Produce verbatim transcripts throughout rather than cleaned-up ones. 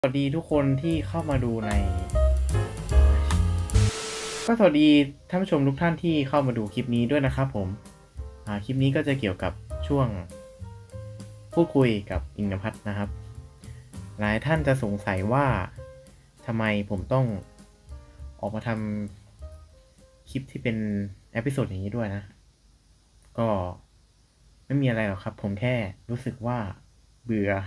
สวัสดีทุกคนที่เข้ามาดูในก็สวัสดีท่านผู้ชมทุกท่านที่เข้ามาดูคลิปนี้ด้วยนะครับผมคลิปนี้ก็จะเกี่ยวกับช่วงพูดคุยกับอิงนภัทรนะครับหลายท่านจะสงสัยว่าทำไมผมต้องออกมาทำคลิปที่เป็นเอพิโซดอย่างนี้ด้วยนะก็ไม่มีอะไรหรอกครับผมแค่รู้สึกว่าเบื่อ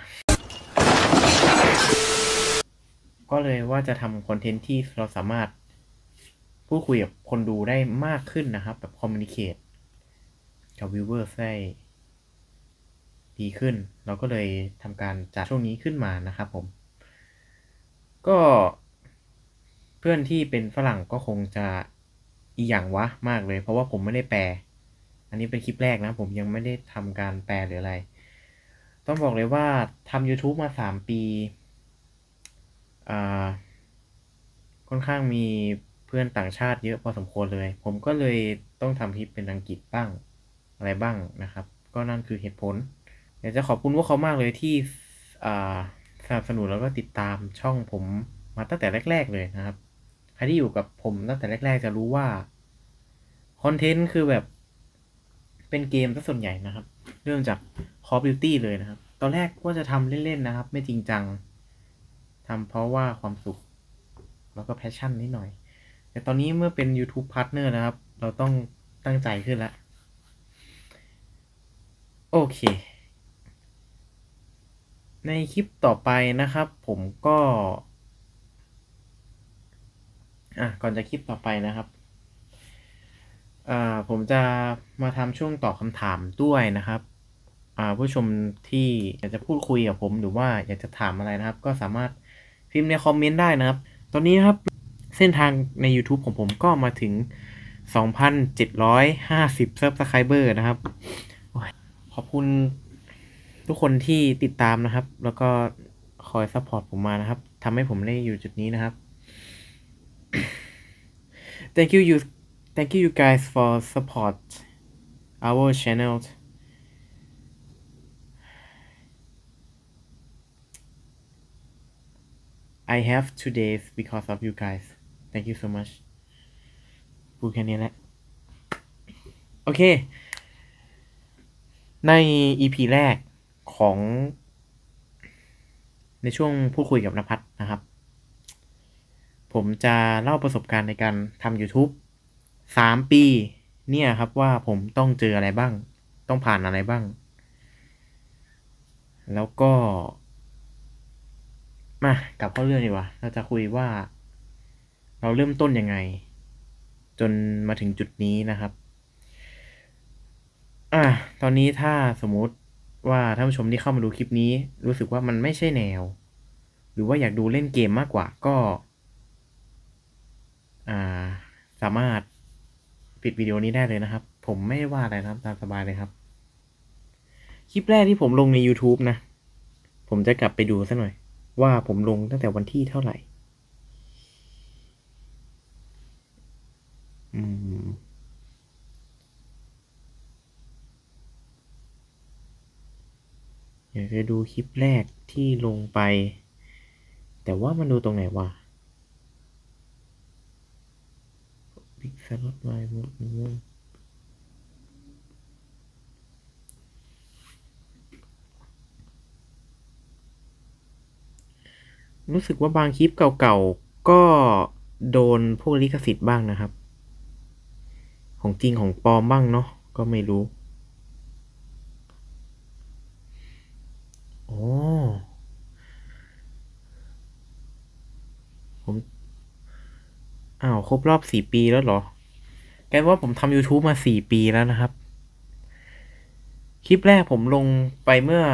ก็เลยว่าจะทำคอนเทนต์ที่เราสามารถพูดคุยกับคนดูได้มากขึ้นนะครับแบบคอมมูนิเคตกับวิวเวอร์ได้ดีขึ้นเราก็เลยทำการจัดช่วงนี้ขึ้นมานะครับผมก็เพื่อนที่เป็นฝรั่งก็คงจะอีหยังวะมากเลยเพราะว่าผมไม่ได้แปลอันนี้เป็นคลิปแรกนะผมยังไม่ได้ทำการแปลหรืออะไรต้องบอกเลยว่าทำ YouTube มาสามปีอ่าค่อนข้างมีเพื่อนต่างชาติเยอะพอสมควรเลยผมก็เลยต้องทำคลิปเป็นอังกฤษบ้างอะไรบ้างนะครับก็นั่นคือเหตุผลอยากจะขอบคุณพวกเขามากเลยที่สนับสนุนแล้วก็ติดตามช่องผมมาตั้งแต่แรกๆเลยนะครับใครที่อยู่กับผมตั้งแต่แรกๆจะรู้ว่าคอนเทนต์คือแบบเป็นเกมซะส่วนใหญ่นะครับเริ่มจาก Call of Duty เลยนะครับตอนแรกว่าจะทำเล่นๆนะครับไม่จริงจังทำเพราะว่าความสุขแล้วก็แพชชั่นนิดหน่อยแต่ตอนนี้เมื่อเป็น YouTube Partner นะครับเราต้องตั้งใจขึ้นแล้วโอเคในคลิปต่อไปนะครับผมก็อ่ะก่อนจะคลิปต่อไปนะครับอ่าผมจะมาทำช่วงตอบคำถามด้วยนะครับอ่าผู้ชมที่อยากจะพูดคุยกับผมหรือว่าอยากจะถามอะไรนะครับก็สามารถพิมพ์ในคอมเมนต์ได้นะครับตอนนี้นะครับเส้นทางใน YouTube ของผมก็มาถึง สองพันเจ็ดร้อยห้าสิบ Subscriber นะครับขอบคุณทุกคนที่ติดตามนะครับแล้วก็คอยซัพพอร์ตผมมานะครับทำให้ผมได้อยู่จุดนี้นะครับ thank you you thank you you guys for support our channel I have two days because of you guys thank you so much พูดแค่นี้แหละโอเคใน อี พี แรกของในช่วงพูดคุยกับนภัทรนะครับผมจะเล่าประสบการณ์ในการทำ YouTube สามปีเนี่ยครับว่าผมต้องเจออะไรบ้างต้องผ่านอะไรบ้างแล้วก็มากลับเข้าเรื่องดีกว่าเราจะคุยว่าเราเริ่มต้นยังไงจนมาถึงจุดนี้นะครับอ่ะตอนนี้ถ้าสมมุติว่าท่านผู้ชมที่เข้ามาดูคลิปนี้รู้สึกว่ามันไม่ใช่แนวหรือว่าอยากดูเล่นเกมมากกว่าก็อ่าสามารถปิดวิดีโอนี้ได้เลยนะครับผมไม่ว่าอะไรนะครับตามสบายเลยครับคลิปแรกที่ผมลงใน YouTube นะผมจะกลับไปดูซะหน่อยว่าผมลงตั้งแต่วันที่เท่าไหร่อืมอยากจะดูคลิปแรกที่ลงไปแต่ว่ามันดูตรงไหนวะบิ๊กสล็อตไวหมดเลยรู้สึกว่าบางคลิปเก่าๆก็โดนพวกลิขสิทธิ์บ้างนะครับของจริงของปลอมบ้างเนาะก็ไม่รู้อ๋อผมอ้าวครบรอบสี่ปีแล้วเหรอแกว่าผมทำ YouTube มาสี่ปีแล้วนะครับคลิปแรกผมลงไปเมื่อ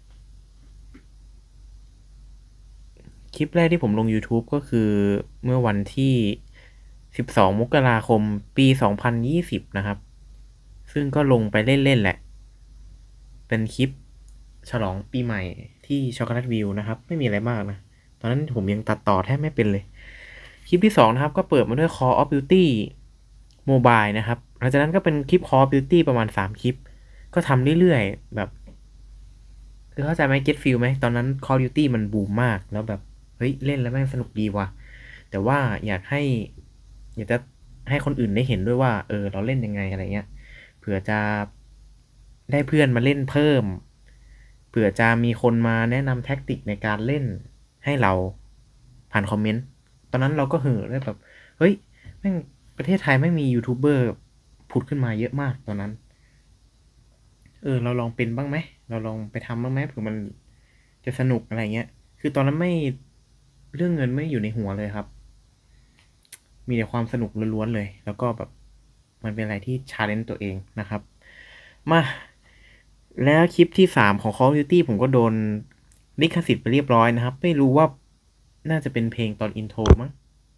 คลิปแรกที่ผมลง YouTube ก็คือเมื่อวันที่สิบสองมกราคมปีสองพันยี่สิบนะครับซึ่งก็ลงไปเล่นๆแหละเป็นคลิปฉลองปีใหม่ที่ช็อกโกแลตวิวนะครับไม่มีอะไรมากนะตอนนั้นผมยังตัดต่อแทบไม่เป็นเลยคลิปที่สองนะครับก็เปิดมาด้วย Call of Duty Mobile นะครับหลังจากนั้นก็เป็นคลิป Call of Duty ประมาณสามคลิปก็ทำเรื่อยๆแบบคือเข้าใจไหม get feel ไหมตอนนั้น Call of Duty มันบูมมากแล้วแบบเฮ้ยเล่นแล้วแม่งสนุกดีว่ะแต่ว่าอยากให้ อยากจะให้คนอื่นได้เห็นด้วยว่า เออ เราเล่นยังไงอะไรเงี้ยเผื่อจะได้เพื่อนมาเล่นเพิ่มเผื่อจะมีคนมาแนะนำแท็กติกในการเล่นให้เราผ่านคอมเมนต์ตอนนั้นเราก็เห่อเลยแบบเฮ้ยแม่งประเทศไทยไม่มียูทูบเบอร์ผุดขึ้นมาเยอะมากตอนนั้นเออเราลองเป็นบ้างไหมเราลองไปทำบ้างไหมเผื่อมันจะสนุกอะไรเงี้ยคือตอนนั้นไม่เรื่องเงินไม่อยู่ในหัวเลยครับมีแต่ความสนุกล้วนๆเลยแล้วก็แบบมันเป็นอะไรที่ชาเลนจ์ตัวเองนะครับมาแล้วคลิปที่สามของ Call of Duty ผมก็โดนลิขสิทธิ์ไปเรียบร้อยนะครับไม่รู้ว่าน่าจะเป็นเพลงตอนอินโทรมั้ง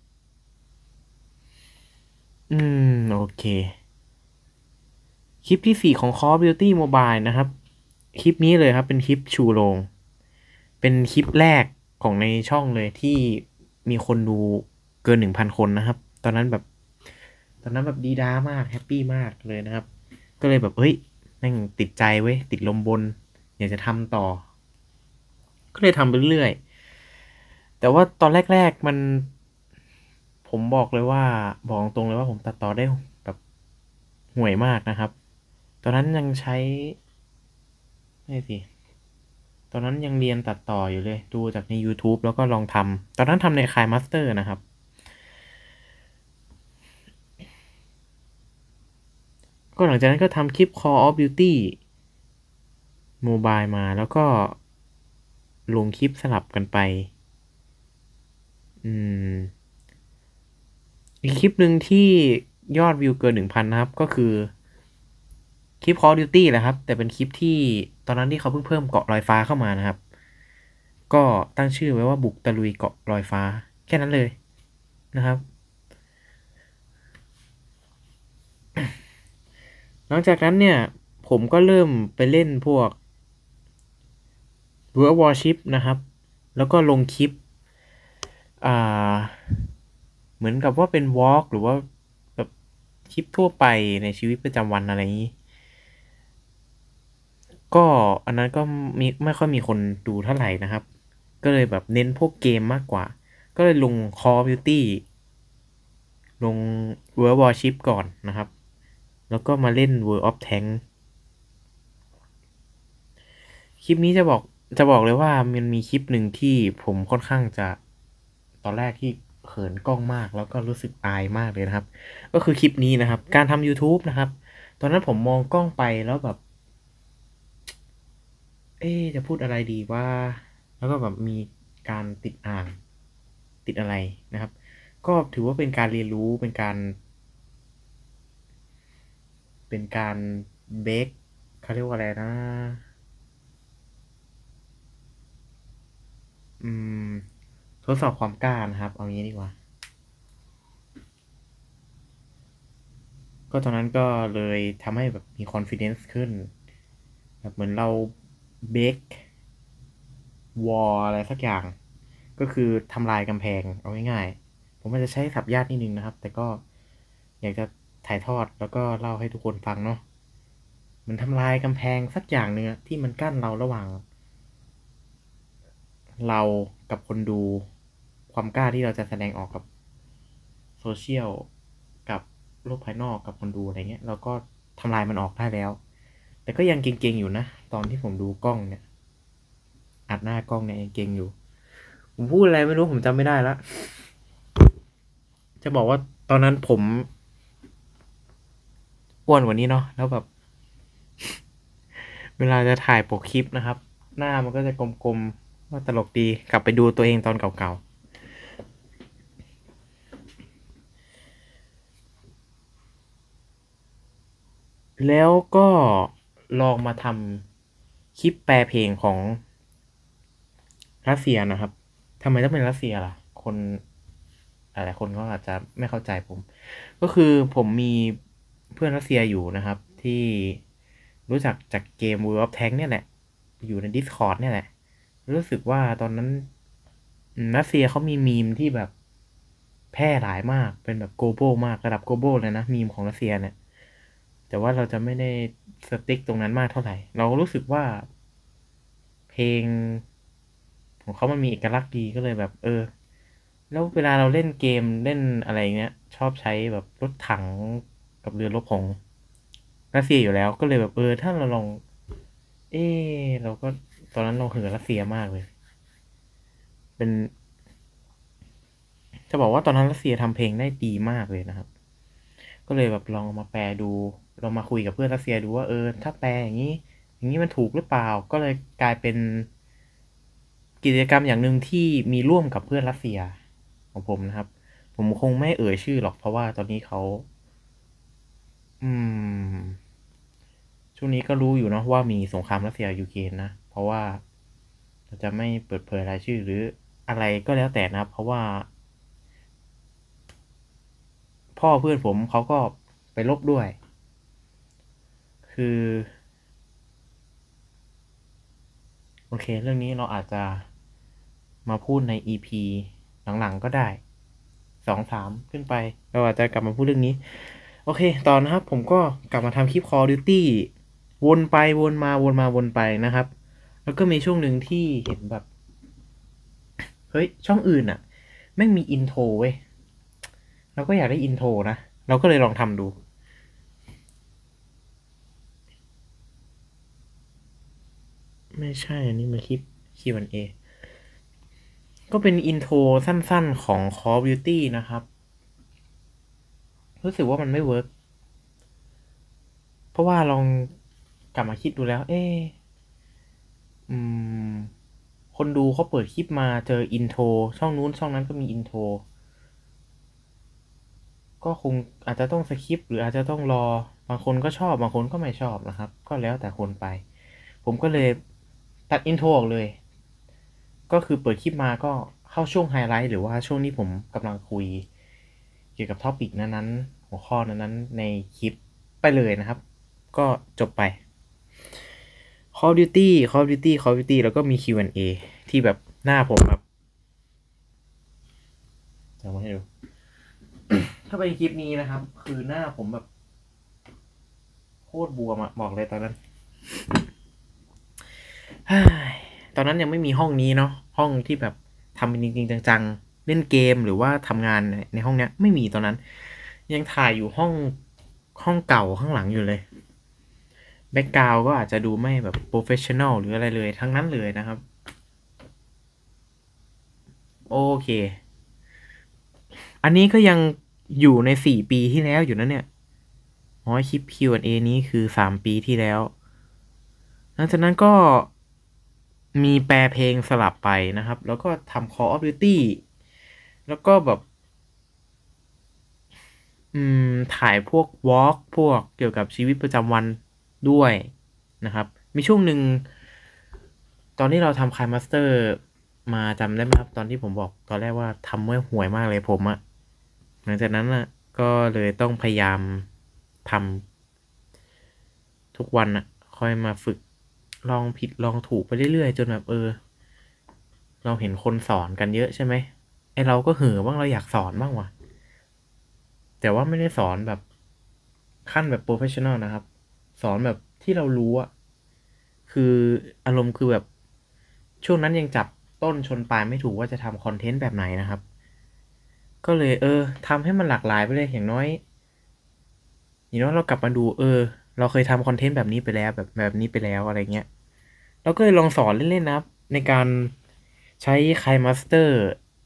อืมโอเคคลิปที่สี่ของ Call of Duty Mobile นะครับคลิปนี้เลยครับเป็นคลิปชูโรงเป็นคลิปแรกของในช่องเลยที่มีคนดูเกินหนึ่งพันคนนะครับตอนนั้นแบบตอนนั้นแบบดีด้ามากแฮปปี้มากเลยนะครับก็เลยแบบเฮ้ยแม่งติดใจเว้ยติดลมบนอยากจะทำต่อก็เลยทำไปเรื่อยแต่ว่าตอนแรกๆมันผมบอกเลยว่าบอกตรงเลยว่าผมตัดต่อได้แบบห่วยมากนะครับตอนนั้นยังใช้ไม่สิตอนนั้นยังเรียนตัดต่ออยู่เลยดูจากใน YouTube แล้วก็ลองทำตอนนั้นทำใน KineMaster นะครับก็หลังจากนั้นก็ทำคลิป Call of Duty Mobile มาแล้วก็ลงคลิปสลับกันไปอืมอีกคลิปหนึ่งที่ยอดวิวเกินหนึ่งพันนะครับก็คือคลิป Call of Duty แหละครับแต่เป็นคลิปที่ตอนนั้นที่เขาเพิ่งเพิ่มเกาะลอยฟ้าเข้ามานะครับก็ตั้งชื่อไว้ว่าบุกตะลุยเกาะลอยฟ้าแค่นั้นเลยนะครับหลังจากนั้นเนี่ยผมก็เริ่มไปเล่นพวก World Warship นะครับแล้วก็ลงคลิปอ่าเหมือนกับว่าเป็นวอล์กหรือว่าแบบคลิปทั่วไปในชีวิตประจำวันอะไรอย่างนี้ก็อันนั้นก็มีไม่ค่อยมีคนดูเท่าไหร่นะครับก็เลยแบบเน้นพวกเกมมากกว่าก็เลยลง Call of Duty ลง World Warship ก่อนนะครับแล้วก็มาเล่น World of Tank คลิปนี้จะบอกจะบอกเลยว่ามันมีคลิปหนึ่งที่ผมค่อนข้างจะตอนแรกที่เขินกล้องมากแล้วก็รู้สึกอายมากเลยนะครับก็คือคลิปนี้นะครับการทำ YouTube นะครับตอนนั้นผมมองกล้องไปแล้วแบบเอ๊ะจะพูดอะไรดีว่าแล้วก็แบบมีการติดอ่างติดอะไรนะครับก็ถือว่าเป็นการเรียนรู้เป็นการเป็นการเบคเขาเรียกว่าอะไรนะอืมทดสอบความกล้านะครับเอางี้ดีกว่า ก็ตอนนั้นก็เลยทำให้แบบมี confidence ขึ้นแบบเหมือนเรา break wall อะไรสักอย่างก็คือทำลายกำแพงเอาง่ายๆผมอาจจะใช้ศัพท์ยากนิดนึงนะครับแต่ก็อยากจะถ่ายทอดแล้วก็เล่าให้ทุกคนฟังเนาะเหมันทำลายกำแพงสักอย่างหนึ่งอะที่มันกั้นเราระหว่างเรากับคนดูความกล้าที่เราจะแสดงออกกับโซเชียลกับโลกภายนอกกับคนดูอะไรเงี้ยเราก็ทำลายมันออกได้แล้ว แต่ก็ยังเก่งๆอยู่นะตอนที่ผมดูกล้องเนี่ยอัดหน้ากล้องเนี่ยยังเก่งอยู่ผมพูดอะไรไม่รู้ผมจำไม่ได้ละจะบอกว่าตอนนั้นผมอ้วนกว่านี้เนาะแล้วแบบเวลาจะถ่ายปกคลิปนะครับหน้ามันก็จะกลมๆว่าตลกดีกลับไปดูตัวเองตอนเก่าๆแล้วก็ลองมาทำคลิปแปลเพลงของรัสเซียนะครับทำไมต้องเป็นรัสเซียล่ะคนหลายๆคนก็อาจจะไม่เข้าใจผมก็คือผมมีเพื่อนรัสเซียอยู่นะครับที่รู้จักจากเกม World of Tanks เนี่ยแหละอยู่ใน Discord เนี่ยแหละรู้สึกว่าตอนนั้นอืมรัสเซียเขามีมีมที่แบบแพร่หลายมากเป็นแบบ global มากระดับ global เลยนะมีมของรัสเซียเนี่ยแต่ว่าเราจะไม่ได้สติ๊กตรงนั้นมากเท่าไหร่เรารู้สึกว่าเพลงของเขามันมีเอกลักษณ์ดีก็เลยแบบ เออ แล้วเวลาเราเล่นเกมเล่นอะไรเงี้ย ชอบใช้แบบรถถังกับเรือรบของรัสเซียอยู่แล้ว ก็เลยแบบ เออ ถ้าเราลอง เออเราก็ตอนนั้นเราเห่อรัสเซียมากเลย เป็น จะบอกว่าตอนนั้นรัสเซียทำเพลงได้ดีมากเลยนะครับ ก็เลยแบบลองมาแปลดู ลองมาคุยกับเพื่อนรัสเซียดูว่า เออ ถ้าแปลอย่างนี้ อย่างนี้มันถูกหรือเปล่า ก็เลยกลายเป็นกิจกรรมอย่างหนึ่งที่มีร่วมกับเพื่อนรัสเซียของผมนะครับ ผมคงไม่เอ่ยชื่อหรอก เพราะว่าตอนนี้เขา อืม ช่วงนี้ก็รู้อยู่เนาะว่ามีสงครามรัสเซียยูเครนนะ เพราะว่าเราจะไม่เปิดเผยรายชื่อหรืออะไรก็แล้วแต่นะครับ เพราะว่า พ่อเพื่อนผมเขาก็ไปลบด้วย คือ โอเค เรื่องนี้เราอาจจะมาพูดใน อี พี หลังๆก็ได้ สอง สาม ขึ้นไป เราอาจจะกลับมาพูดเรื่องนี้ โอเค ต่อนะครับ ผมก็กลับมาทำคลิป Call of Duty วนไปวนมาวนมาวนไปนะครับ แล้วก็มีช่วงหนึ่งที่เห็นแบบ เฮ้ย ช่องอื่นอะแม่งมีอินโทรเว้ย เราก็อยากได้อินโทรนะ เราก็เลยลองทำดู ไม่ใช่ อันนี้มันคลิป คิว แอนด์ เอ ก็เป็นอินโทรสั้นๆของ Call of Duty นะครับ รู้สึกว่ามันไม่เวิร์ก เพราะว่าลองกลับมาคิดดูแล้ว เอ๊ะ อืม คนดูเขาเปิดคลิปมาเจออินโทร ช่องนู้นช่องนั้นก็มีอินโทร ก็คงอาจจะต้องสคิปหรืออาจจะต้องรอ บางคนก็ชอบ บางคนก็ไม่ชอบนะครับ ก็แล้วแต่คนไป ผมก็เลยตัดอินโทรออกเลย ก็คือเปิดคลิปมาก็เข้าช่วงไฮไลท์หรือว่าช่วงที่ผมกำลังคุยเกี่ยวกับท็อปิกนั้นๆหัวข้อนั้นๆในคลิปไปเลยนะครับ ก็จบไป Call of Duty Call of Duty Call of Duty แล้วก็มี คิว แอนด์ เอ ที่แบบหน้าผมแบบจะมาให้ดู ถ้าเป็นคลิปนี้นะครับ คือหน้าผมแบบโคตรบวมอะบอกเลยตอนนั้น ตอนนั้นยังไม่มีห้องนี้เนาะ ห้องที่แบบทำเป็นจริงๆจังๆ เล่นเกมหรือว่าทำงานในห้องเนี้ยไม่มีตอนนั้น ยังถ่ายอยู่ห้องห้องเก่าข้างหลังอยู่เลย แบ็กกราวด์ก็อาจจะดูไม่แบบโปรเฟชชั่นอลหรืออะไรเลยทั้งนั้นเลยนะครับ โอเค อันนี้ก็ยังอยู่ในสี่ปีที่แล้วอยู่นะเนี่ยอ๋อคลิป คิว แอนด์ เอ นี้คือสามปีที่แล้ว หลังจากนั้นก็มีแปลเพลงสลับไปนะครับ แล้วก็ทำ Call of Duty แล้วก็แบบ อืม ถ่ายพวกวอล์กพวกเกี่ยวกับชีวิตประจำวันด้วยนะครับ มีช่วงหนึ่งตอนที่เราทำคายมาสเตอร์มาจำได้ไหมครับ ตอนที่ผมบอกตอนแรกว่าทำไว้ห่วยมากเลยผมอะหลังจากนั้นอะก็เลยต้องพยายามทำทุกวันอะค่อยมาฝึกลองผิดลองถูกไปเรื่อยๆ จนแบบเออ เราเห็นคนสอนกันเยอะใช่ไหมไอเราก็เห่อบ้างเราอยากสอนบ้างว่ะ แต่ว่าไม่ได้สอนแบบขั้นแบบโปรเฟชชั่นอลนะครับ สอนแบบที่เรารู้อะคืออารมณ์คือแบบช่วงนั้นยังจับต้นชนปลายไม่ถูกว่าจะทำคอนเทนต์แบบไหนนะครับ ก็เลยเออทำให้มันหลากหลายไปเลยอย่างน้อยอย่างน้อยเรากลับมาดู เออ เราเคยทำคอนเทนต์แบบนี้ไปแล้วแบบแบบนี้ไปแล้วอะไรเงี้ยเราก็เลยลองสอนเล่นๆนะครับ ในการใช้คายมาสเตอร์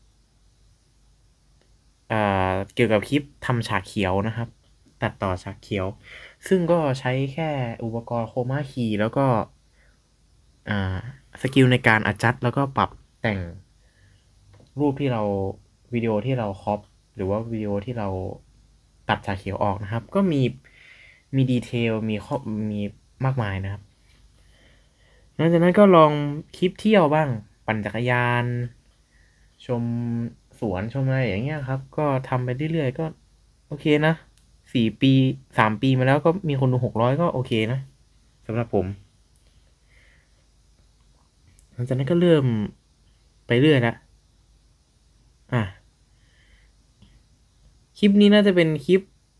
อ่าเกี่ยวกับคลิปทำฉากเขียวนะครับ ตัดต่อฉากเขียว ซึ่งก็ใช้แค่อุปกรณ์โครมาคีย์แล้วก็อ่าสกิลในการอัดจัดแล้วก็ปรับแต่งรูปที่เราวิดีโอที่เราครอปหรือว่าวิดีโอที่เราตัดฉากเขียวออกนะครับ ก็มีมีดีเทลมีข้อมีมากมายนะครับหลังจากนั้นก็ลองคลิปเที่ยวบ้างปั่นจักรยาน ชมสวนชมอะไรอย่างเงี้ยครับ ก็ทำไปเรื่อยๆก็โอเคนะสี่ปีสามปีมาแล้วก็มีคนดูหกร้อยก็โอเคนะสำหรับผมหลังจากนั้นก็เริ่มไปเรื่อยแล้วอ่ะคลิปนี้น่าจะเป็นคลิป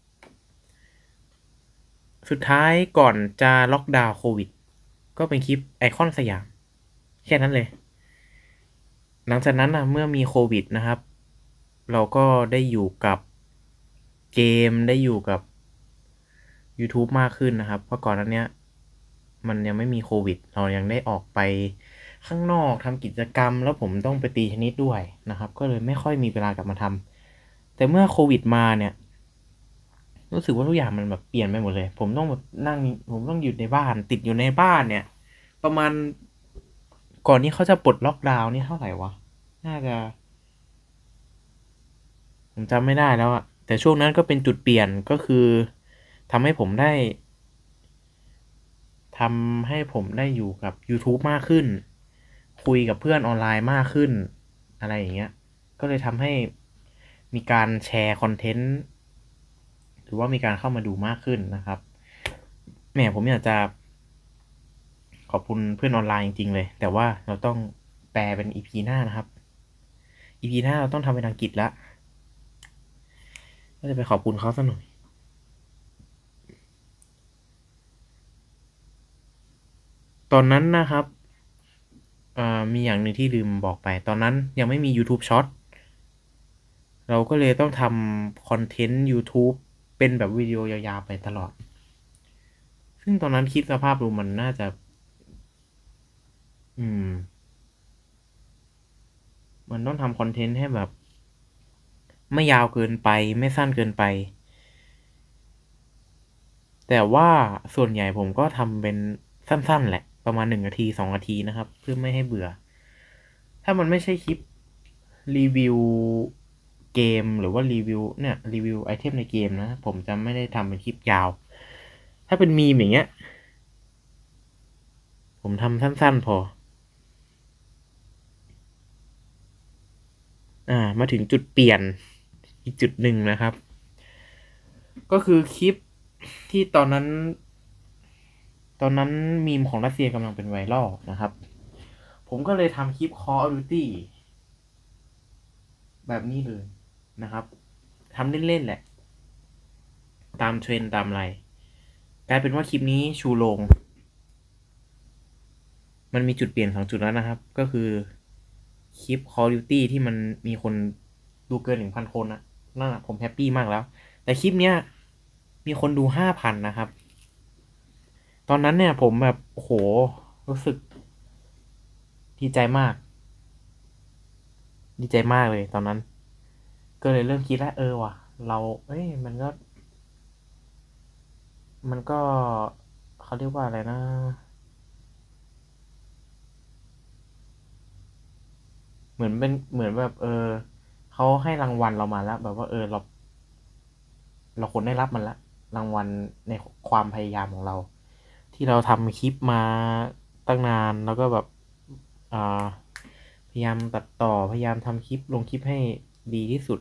สุดท้ายก่อนจะล็อกดาวน์โควิด ก็เป็นคลิปไอคอนสยามแค่นั้นเลยหลังจากนั้นนะเมื่อมีโควิดนะครับ เราก็ได้อยู่กับเกมได้อยู่กับ YouTube มากขึ้นนะครับ เพราะก่อนหน้าเนี้ยมันยังไม่มีโควิด เรายังได้ออกไปข้างนอกทำกิจกรรม แล้วผมต้องไปตีเทนนิสด้วยนะครับ ก็เลยไม่ค่อยมีเวลากลับมาทำแต่เมื่อโควิดมาเนี่ย รู้สึกว่าทุกอย่างมันแบบเปลี่ยนไปหมดเลย ผมต้องแบบนั่ง ผมต้องอยู่ในบ้าน ติดอยู่ในบ้านเนี่ย ประมาณ ก่อนนี้เขาจะปลดล็อกดาวน์นี่เท่าไหร่วะ น่าจะ ผมจำไม่ได้แล้วอะแต่ช่วงนั้นก็เป็นจุดเปลี่ยนก็คือทำให้ผมได้ทำให้ผมได้อยู่กับ YouTube มากขึ้น คุยกับเพื่อนออนไลน์มากขึ้น อะไรอย่างเงี้ย ก็เลยทำให้มีการแชร์คอนเทนต์ หรือว่ามีการเข้ามาดูมากขึ้นนะครับแหมผมอยากจะขอบคุณเพื่อนออนไลน์จริงๆเลย แต่ว่าเราต้องแปลเป็น อี พี หน้านะครับ อี พี หน้าเราต้องทำเป็นอังกฤษแล้วก็จะไปขอบคุณเขาสักหน่อย ตอนนั้นนะครับ อ่า มีอย่างหนึ่งที่ลืมบอกไป ตอนนั้นยังไม่มี YouTube Short เราก็เลยต้องทำคอนเทนต์ YouTube เป็นแบบวิดีโอยาวๆไปตลอด ซึ่งตอนนั้นคิดสภาพดูมันน่าจะ อืม มันต้องทำคอนเทนต์ให้แบบ ไม่ยาวเกินไป ไม่สั้นเกินไป แต่ว่าส่วนใหญ่ผมก็ทำเป็นสั้นๆแหละ ประมาณหนึ่งนาที สองนาทีนะครับ เพื่อไม่ให้เบื่อ ถ้ามันไม่ใช่คลิปรีวิวเกม หรือว่ารีวิวเนี่ยรีวิวไอเทมในเกมนะ ผมจะไม่ได้ทำเป็นคลิปยาว ถ้าเป็นมีมอย่างเงี้ย ผมทำสั้นๆพอ อ่า มาถึงจุดเปลี่ยนอีกจุดหนึ่งนะครับ ก็คือคลิปที่ตอนนั้น ตอนนั้นมีมของรัสเซียกำลังเป็นไวรัลนะครับ ผมก็เลยทำคลิป Call of Duty แบบนี้เลยนะครับ ทำเล่นๆแหละ ตามเทรนด์ตามอะไร กลายเป็นว่าคลิปนี้ชูโรง มันมีจุดเปลี่ยนสองจุดแล้วนะครับ ก็คือคลิป Call of Duty ที่มันมีคนดูเกิน หนึ่งพัน คนนะนั่นนะผมแฮปปี้มากแล้ว แต่คลิปเนี้ยมีคนดู ห้าพัน นะครับ ตอนนั้นเนี่ยผมแบบโอ้โห รู้สึกดีใจมาก ดีใจมากเลยตอนนั้น ก็เลยเริ่มคิดแล้วเออว่ะ เรา เอ้ย มันก็ มันก็ เขาเรียกว่าอะไรนะ เหมือนเป็น เหมือนแบบ เออ เขาให้รางวัลเรามาแล้ว แบบว่า เออ เรา เราควรได้รับมันแล้ว รางวัลในความพยายามของเรา ที่เราทำคลิปมาตั้งนาน แล้วก็แบบ อ่า พยายามตัดต่อ พยายามทำคลิป ลงคลิปให้ดีที่สุด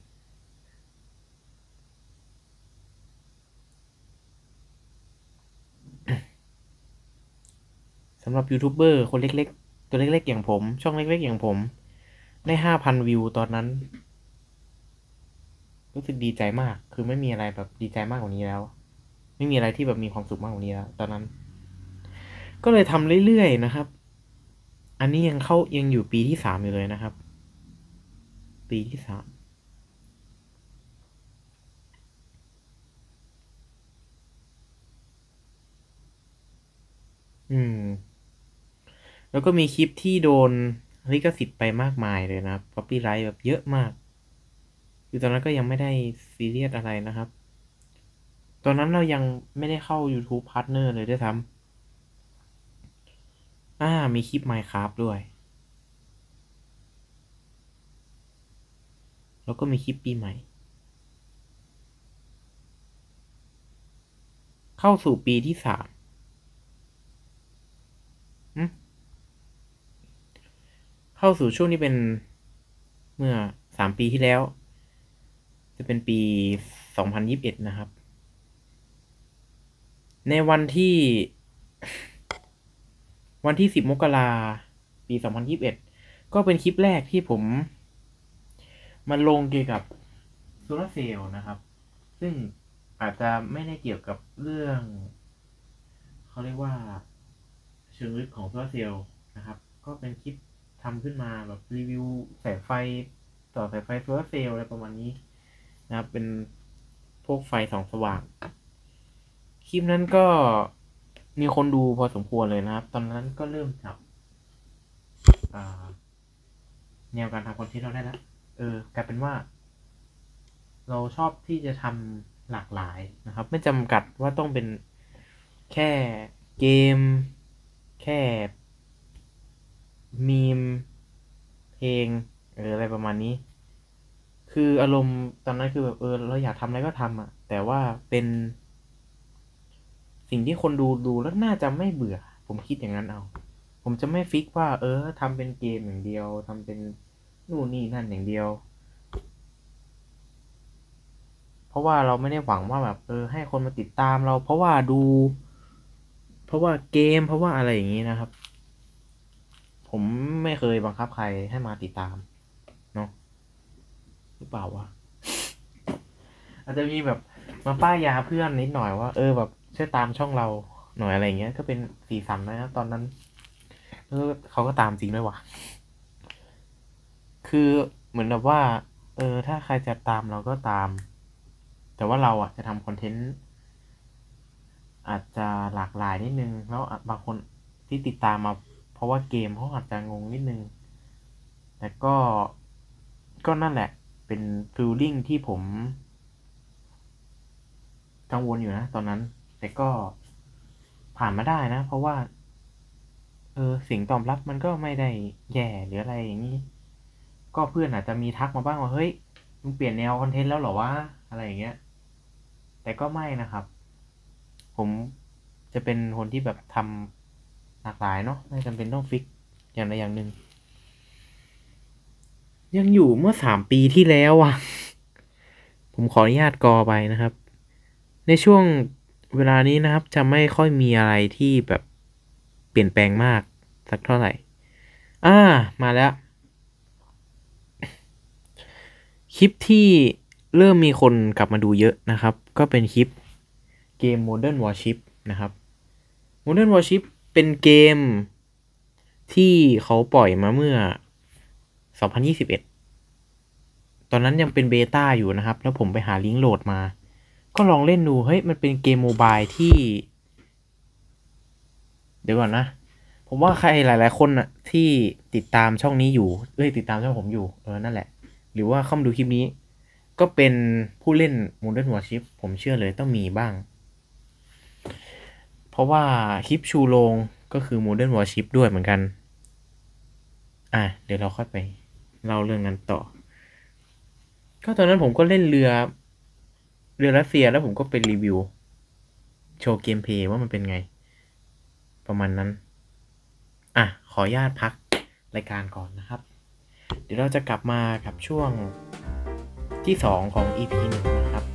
สำหรับยูทูบเบอร์คนเล็กๆ ตัวเล็กๆ อย่างผม ช่องเล็กๆ อย่างผม ได้ ห้าพัน วิวตอนนั้น รู้สึกดีใจมาก คือไม่มีอะไรแบบดีใจมากกว่านี้แล้ว ไม่มีอะไรที่แบบมีความสุขมากกว่านี้แล้วตอนนั้น ก็เลยทำเรื่อยๆ นะครับ อันนี้ยังเข้า ยังอยู่ปีที่สามอยู่เลยนะครับ ปีที่สาม อืม แล้วก็มีคลิปที่โดนลิขสิทธิ์ไปมากมายเลยนะครับ copyright แบบเยอะมาก คือตอนนั้นก็ยังไม่ได้ซีเรียสอะไรนะครับ ตอนนั้นเรายังไม่ได้เข้า YouTube Partner เลยด้วยซ้ำ อ่า มีคลิป Minecraft ด้วย แล้วก็มีคลิปปีใหม่ เข้าสู่ปีที่สามอืมเข้าสู่ช่วงที่เป็นเมื่อสามปีที่แล้ว จะเป็นปีสองพันยี่สิบเอ็ดนะครับ ในวันที่ วันที่สิบมกราปีสองพันยี่สิบเอ็ด ก็เป็นคลิปแรกที่ผมมาลงเกี่ยวกับโซลาร์เซลล์นะครับ ซึ่งอาจจะไม่ได้เกี่ยวกับเรื่อง เขาเรียกว่าเชิงลึกของโซลาร์เซลล์นะครับ ก็เป็นคลิปทำขึ้นมาแบบรีวิวสายไฟต่อสายไฟโซลาร์เซลล์อะไรประมาณนี้นะครับเป็นพวกไฟส่องสว่างคลิปนั้นก็มีคนดูพอสมควรเลยนะครับตอนนั้นก็เริ่มจับแนวการทำคอนเทนต์เราได้แล้วเออกลายเป็นว่าเราชอบที่จะทำหลากหลายนะครับไม่จำกัดว่าต้องเป็นแค่เกมแค่มีมเพลงหรืออะไรประมาณนี้คืออารมณ์ตอนนั้นคือแบบเออเราอยากทำอะไรก็ทำอ่ะแต่ว่าเป็นสิ่งที่คนดูดูแล้วน่าจะไม่เบื่อผมคิดอย่างนั้นเอาผมจะไม่ฟิกว่าเออทำเป็นเกมอย่างเดียวทำเป็นนู่นนี่นั่นอย่างเดียวเพราะว่าเราไม่ได้หวังว่าแบบเออให้คนมาติดตามเราเพราะว่าดูเพราะว่าเกมเพราะว่าอะไรอย่างนี้นะครับผมไม่เคยบังคับใครให้มาติดตามเนาะหรือเปล่าวะ อาจจะมีแบบมาป้ายยาเพื่อนนิดหน่อยว่าเออแบบช่วยตามช่องเราหน่อยอะไรเงี้ยก็เป็นสีสันนะครับตอนนั้นเออเขาก็ตามจริงด้วยว่ะคือเหมือนแบบว่าเออถ้าใครจะตามเราก็ตามแต่ว่าเราอ่ะจะทำคอนเทนต์อาจจะหลากหลายนิดนึงแล้วบางคนที่ติดตามมาเพราะว่าเกมเขาอาจจะงงนิดนึงแต่ก็ก็นั่นแหละเป็นฟีลลิ่งที่ผมกังวลอยู่นะตอนนั้นแต่ก็ผ่านมาได้นะเพราะว่าเออเสียงตอบรับมันก็ไม่ได้แย่หรืออะไรอย่างนี้ก็เพื่อนอาจจะมีทักมาบ้างว่าเฮ้ยมึงเปลี่ยนแนวคอนเทนต์แล้วเหรอวะอะไรอย่างเงี้ยแต่ก็ไม่นะครับผมจะเป็นคนที่แบบทำหลากหลายเนาะไม่จำเป็นต้องฟิกอย่างใดอย่างหนึ่งยังอยู่เมื่อสามปีที่แล้วอ่ะผมขออนุญาตกอไปนะครับในช่วงเวลานี้นะครับจะไม่ค่อยมีอะไรที่แบบเปลี่ยนแปลงมากสักเท่าไหร่อ่ามาแล้วคลิปที่เริ่มมีคนกลับมาดูเยอะนะครับก็เป็นคลิปเกม Modern Warship นะครับ Modern Warship เป็นเกมที่เขาปล่อยมาเมื่อสองพันยี่สิบเอ็ดตอนนั้นยังเป็นเบต้าอยู่นะครับแล้วผมไปหาลิงก์โหลดมาก็ลองเล่นดูเฮ้ยมันเป็นเกมโมบายที่เดี๋ยวก่อนนะผมว่าใครหลายๆคนน่ะที่ติดตามช่องนี้อยู่เอ้ยติดตามช่องผมอยู่เออนั่นแหละหรือว่าเข้ามาดูคลิปนี้ก็เป็นผู้เล่น Modern Warship ผมเชื่อเลยต้องมีบ้างเพราะว่าคลิปชูโรงก็คือ Modern Warship ด้วยเหมือนกันอ่ะเดี๋ยวเราค่อยไปเล่าเรื่องนั้นต่อก็ตอนนั้นผมก็เล่นเรือเรือรัสเซียแล้วผมก็ไปรีวิวโชว์เกมเพลย์ว่ามันเป็นไงประมาณนั้นอ่ะขออนุญาตพักรายการก่อนนะครับเดี๋ยวเราจะกลับมากับช่วงที่สองของ อี พี หนึ่งนะครับ